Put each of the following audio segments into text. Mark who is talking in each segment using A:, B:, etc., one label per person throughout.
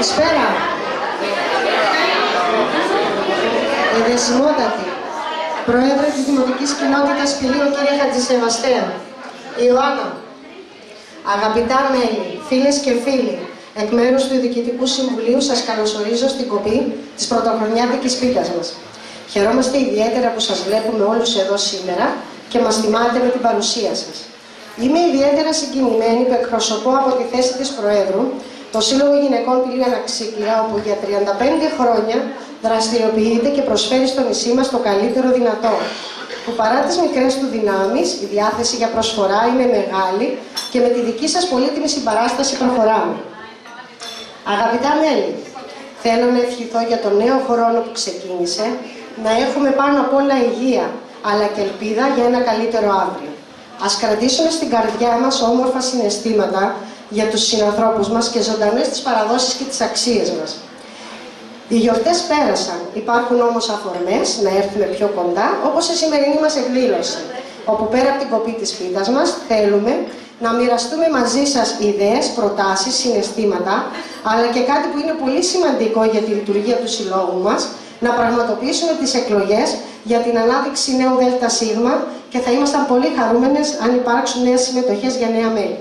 A: Καλησπέρα. Εδεσιμότατη Πρόεδρε της Δημοτικής Κοινότητας Πηλίου, κύριε Χατζησεβαστέα, Ιωάννα, αγαπητά μέλη, φίλες και φίλοι, εκ μέρους του Διοικητικού Συμβουλίου σας καλωσορίζω στην κοπή της πρωτοχρονιάτικης πίτας μας. Χαιρόμαστε ιδιαίτερα που σας βλέπουμε όλους εδώ σήμερα και μας τιμάτε με την παρουσία σας. Είμαι ιδιαίτερα συγκινημένη που εκπροσωπώ από τη θέση της Προέδρου το Σύλλογο Γυναικών Πηλίου Αναξίκλια, όπου για 35 χρόνια δραστηριοποιείται και προσφέρει στο νησί μας το καλύτερο δυνατό, που παρά τις μικρές του δυνάμεις, η διάθεση για προσφορά είναι μεγάλη και με τη δική σας πολύτιμη συμπαράσταση προχωράμε. Αγαπητά μέλη, θέλω να ευχηθώ για τον νέο χρόνο που ξεκίνησε, να έχουμε πάνω απ' όλα υγεία, αλλά και ελπίδα για ένα καλύτερο αύριο. Ας κρατήσουμε στην καρδιά μας όμορφα συναισθήματα για τους συνανθρώπους μας και ζωντανές τις παραδόσεις και τις αξίες μας. Οι γιορτές πέρασαν, υπάρχουν όμως αφορμές να έρθουμε πιο κοντά, όπως η σημερινή μας εκδήλωση, όπου πέρα από την κοπή της πίτας μας θέλουμε να μοιραστούμε μαζί σας ιδέες, προτάσεις, συναισθήματα, αλλά και κάτι που είναι πολύ σημαντικό για τη λειτουργία του συλλόγου μας, να πραγματοποιήσουμε τις εκλογές για την ανάδειξη νέου ΔΣ και θα ήμασταν πολύ χαρούμενες αν υπάρξουν νέες συμμετοχές για νέα μέλη.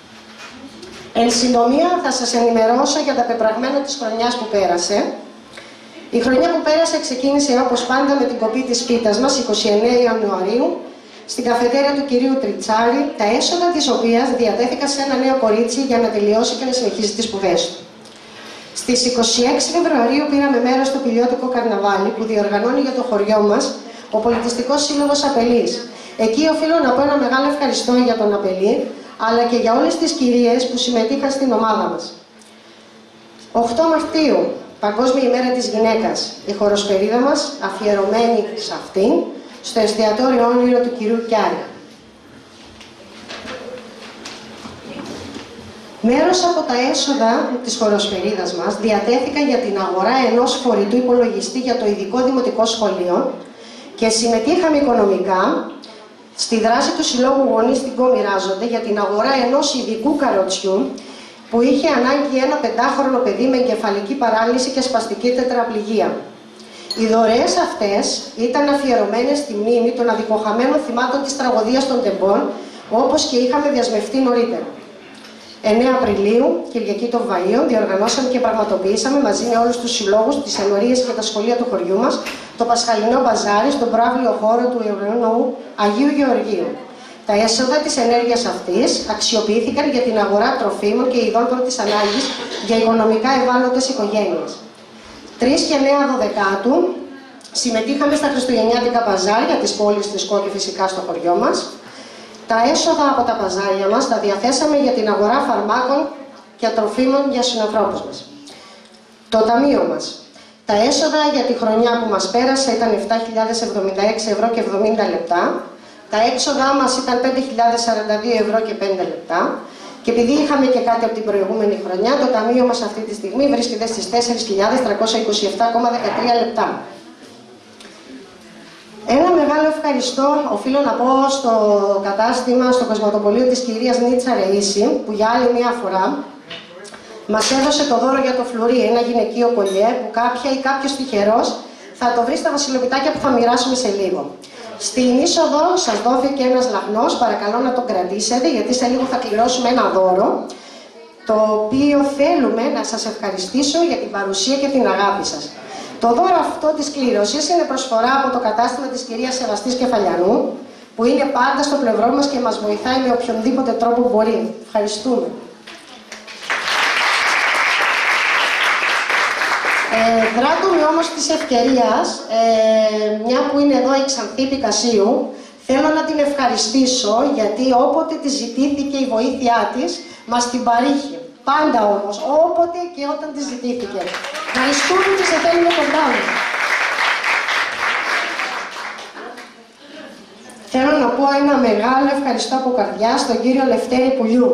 A: Εν συντομία θα σας ενημερώσω για τα πεπραγμένα της χρονιάς που πέρασε. Η χρονιά που πέρασε ξεκίνησε όπως πάντα με την κοπή της πίτας μας, 29 Ιανουαρίου, στην καφετέρια του κυρίου Τριτσάρη, τα έσοδα της οποίας διατέθηκαν σε ένα νέο κορίτσι για να τελειώσει και να συνεχίσει τις σπουδές του. Στις 26 Φεβρουαρίου πήραμε μέρος στο Πηλιώτικο Καρναβάλι που διοργανώνει για το χωριό μας ο Πολιτιστικός Σύλλογος Απελής. Εκεί οφείλω να πω ένα μεγάλο ευχαριστώ για τον Απελή, αλλά και για όλες τις κυρίες που συμμετείχαν στην ομάδα μας. 8 Μαρτίου, Παγκόσμια ημέρα της γυναίκας, η χοροσπερίδα μας αφιερωμένη σε αυτήν, στο εστιατόριο Όνειρο του κυρίου Κιάρη. Μέρος από τα έσοδα της χοροσπερίδας μας διατέθηκαν για την αγορά ενός φορητού υπολογιστή για το ειδικό δημοτικό σχολείο και συμμετείχαμε οικονομικά στη δράση του Συλλόγου Γονείς στην Κομιράζονται για την αγορά ενός ειδικού καροτσιού που είχε ανάγκη ένα 5χρονο παιδί με εγκεφαλική παράλυση και σπαστική τετραπληγία. Οι δωρεές αυτές ήταν αφιερωμένες στη μνήμη των αδικοχαμένων θυμάτων της τραγωδίας των Τεμπών, όπως και είχαμε διασμευτεί νωρίτερα. 9 Απριλίου, Κυριακή των Βαΐων, διοργανώσαμε και πραγματοποιήσαμε μαζί με όλους τους συλλόγους, τις ενορίες και τα σχολεία του χωριού μας το Πασχαλινό Μπαζάρι στον προαύλιο χώρο του Ιερού Αγίου Γεωργίου. Τα έσοδα της ενέργειας αυτής αξιοποιήθηκαν για την αγορά τροφίμων και ειδών πρώτης ανάγκης για οικονομικά ευάλωτες οικογένειες. 3 και 9 Δωδεκάτου συμμετείχαμε στα Χριστουγεννιάτικα Παζάρια της πόλης της Κό και φυσικά στο χωριό μας. Τα έσοδα από τα παζάρια μας τα διαθέσαμε για την αγορά φαρμάκων και τροφίμων για συνανθρώπους μας. Το ταμείο μας. Τα έσοδα για τη χρονιά που μας πέρασε ήταν 7.076 ευρώ και 70 λεπτά. Τα έξοδά μας ήταν 5.042 ευρώ και 5 λεπτά. Και επειδή είχαμε και κάτι από την προηγούμενη χρονιά, το ταμείο μας αυτή τη στιγμή βρίσκεται στις 4.327,13 λεπτά. Ένα μεγάλο ευχαριστώ οφείλω να πω στο κατάστημα, στο κοσματοπωλείο της κυρίας Νίτσα Ρεΐση, που για άλλη μια φορά μας έδωσε το δώρο για το φλουρί, ένα γυναικείο κολλιέ που κάποια ή κάποιος τυχερός θα το βρει στα βασιλοπιτάκια που θα μοιράσουμε σε λίγο. Στην είσοδο σας δόθηκε ένας λαχνός, παρακαλώ να τον κρατήσετε, γιατί σε λίγο θα κληρώσουμε ένα δώρο, το οποίο θέλουμε να σας ευχαριστήσω για την παρουσία και την αγάπη σας. Το δώρο αυτό της κλήρωσης είναι προσφορά από το κατάστημα της κυρίας Σεβαστής Κεφαλιανού, που είναι πάντα στο πλευρό μας και μας βοηθάει με οποιονδήποτε τρόπο μπορεί. Ευχαριστούμε. Δράττομαι όμως της ευκαιρίας, μια που είναι εδώ η Ξανθή Πικασίου, θέλω να την ευχαριστήσω γιατί όποτε της ζητήθηκε η βοήθειά της, μας την παρήχε. Πάντα όμως, όποτε και όταν της ζητήθηκε. Ευχαριστούμε και σε θέλουμε κοντά μας. Θέλω να πω ένα μεγάλο ευχαριστώ από καρδιά στον κύριο Λευτέρη Πουλιού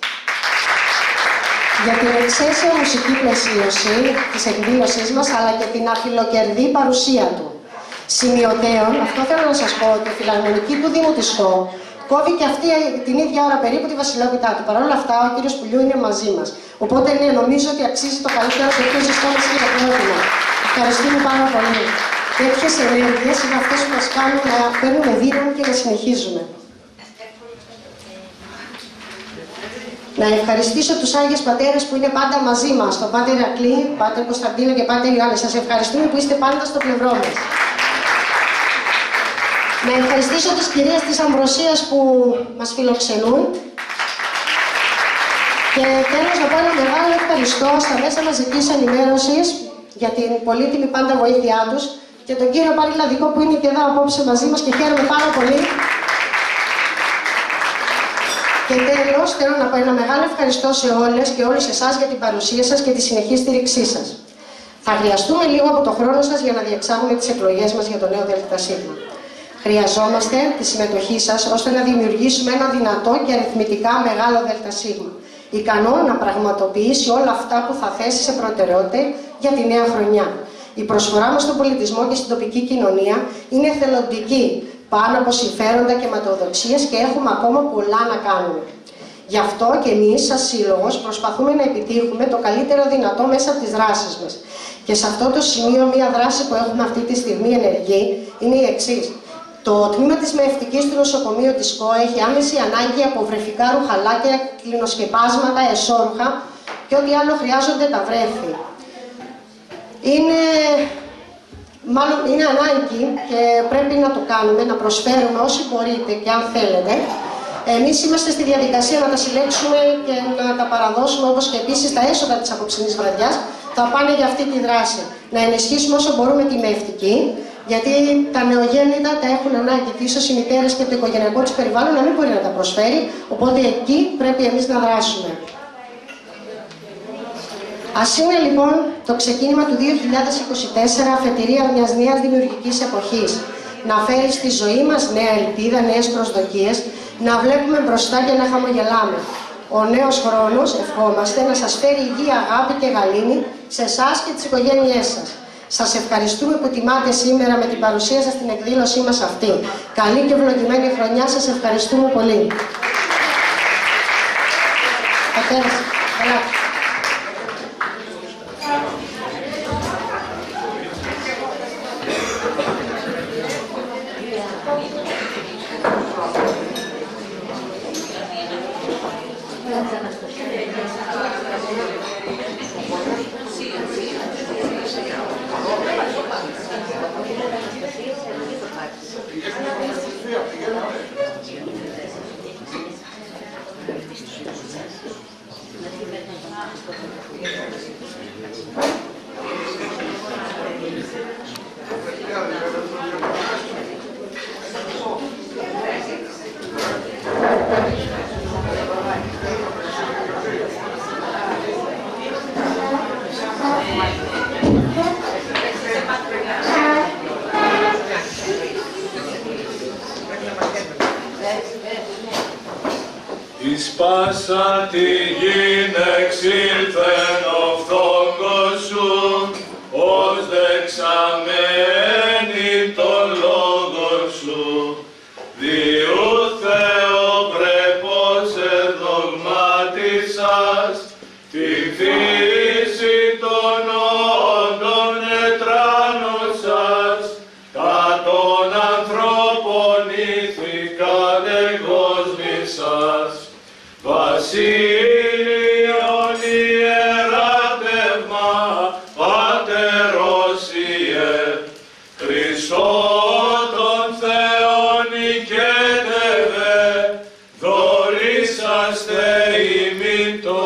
A: για την εξαίσια μουσική πλαισίωση της εκδήλωσής μας, αλλά και την αφιλοκερδή παρουσία του. Σημειωτέων, αυτό θέλω να σας πω, ότι η Φιλαρμονική του Δήμου της Χώ κόβει και αυτή την ίδια ώρα περίπου τη βασιλόπιτά του. Παρ' όλα αυτά, ο κύριος Πουλιού είναι μαζί μας. Οπότε, ναι, νομίζω ότι αξίζει το καλύτερο και πιο ζεστό μας χειροκρότημα. Ευχαριστούμε πάρα πολύ. Τέτοιες ενέργειες είναι αυτές που μας κάνουν να παίρνουμε δύναμη και να συνεχίζουμε. Να ευχαριστήσω τους Άγιες Πατέρες που είναι πάντα μαζί μας, τον Πάτερ Ηρακλή, Πάτερ Κωνσταντίνο και Πάτερ Ιωάννη. Σας ευχαριστούμε που είστε πάντα στο πλευρό μας. Να ευχαριστήσω τις κυρίες της Αμβροσίας που μας φιλοξενούν. Και τέλος να πω ένα μεγάλο ευχαριστώ στα μέσα μαζικής ενημέρωσης για την πολύτιμη πάντα βοήθειά τους και τον κύριο Πάρη Λαδικό που είναι και εδώ απόψε μαζί μας και χαίρομαι πάρα πολύ. Και τέλος, θέλω να πω ένα μεγάλο ευχαριστώ σε όλες και όλους εσάς για την παρουσία σας και τη συνεχή στήριξή σας. Θα χρειαστούμε λίγο από το χρόνο σας για να διεξάγουμε τις εκλογές μας για το νέο ΔΣ. Χρειαζόμαστε τη συμμετοχή σας ώστε να δημιουργήσουμε ένα δυνατό και αριθμητικά μεγάλο ΔΣ. Ικανό να πραγματοποιήσει όλα αυτά που θα θέσει σε προτεραιότητα για τη νέα χρονιά. Η προσφορά μας στον πολιτισμό και στην τοπική κοινωνία είναι θελοντική, πάνω από συμφέροντα και ματαιοδοξίες και έχουμε ακόμα πολλά να κάνουμε. Γι' αυτό και εμείς, σαν σύλλογος, προσπαθούμε να επιτύχουμε το καλύτερο δυνατό μέσα από τις δράσεις μας. Και σε αυτό το σημείο, μία δράση που έχουμε αυτή τη στιγμή ενεργή είναι η εξής. Το τμήμα της μεευτικής του νοσοκομείου της ΚΟ έχει άμεση ανάγκη από βρεφικά ρουχαλάκια, κλινοσκεπάσματα, εσώρουχα και ό,τι άλλο χρειάζονται τα βρέφη. Είναι ανάγκη και πρέπει να το κάνουμε, να προσφέρουμε όσοι μπορείτε και αν θέλετε. Εμείς είμαστε στη διαδικασία να τα συλλέξουμε και να τα παραδώσουμε, όπως και επίσης τα έσοδα της απόψινής βραδιάς θα πάνε για αυτή τη δράση. Να ενισχύσουμε όσο μπορούμε τη μεευτική, γιατί τα νεογέννητα τα έχουν ανάγκη και ίσως οι μητέρες και το οικογενειακό τους περιβάλλον να μην μπορεί να τα προσφέρει, οπότε εκεί πρέπει εμείς να δράσουμε. Ας είναι λοιπόν το ξεκίνημα του 2024 αφετηρία μιας νέας δημιουργικής εποχής. Να φέρει στη ζωή μας νέα ελπίδα, νέες προσδοκίες, να βλέπουμε μπροστά και να χαμογελάμε. Ο νέος χρόνος, ευχόμαστε, να σας φέρει υγεία, αγάπη και γαλήνη σε εσάς και τις οικογένειές σας. Σας ευχαριστούμε που τιμάτε σήμερα με την παρουσία σας στην εκδήλωσή μας αυτή. Καλή και ευλογημένη χρονιά, σας ευχαριστούμε πολύ.
B: Εις πάσα τη γην εξήλθεν ο φθόγκος σου, ως δεξαμένη τον λόγο σου. Διού Θεό πρέπος εδογμάτισας, τη φύση των όντων ετράνωσας, τα των ανθρώπων ηθικάν εγόσμησας. Βασίλειον ιεράτευμα, Πατερόσιε, Χριστό των Θεών οικέτευε, δωρήσαστε ημίν το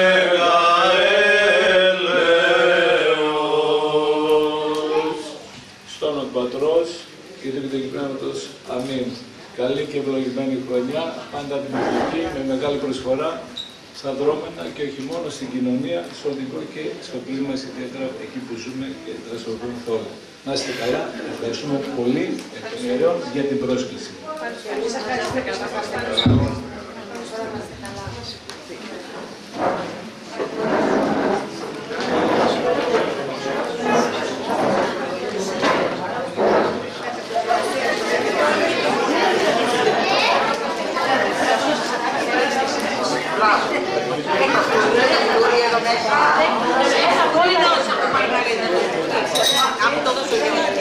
B: μεγαέλεος. Στον ο Πατρός και του Πνεύματος. Αμήν. Καλή και ευλογημένη χρονιά, πάντα δημιουργική, με μεγάλη προσφορά στα δρόμενα και όχι μόνο στην κοινωνία, στο οδικό και στο πλήν μας, ιδιαίτερα εκεί που ζούμε και δραστηριοποιούμε όλοι. Να είστε καλά, ευχαριστούμε πολύ εκ των ιερέων για την πρόσκληση.
C: Μπορεί να δώσει από το Μαργαρίτα. Από το δώσω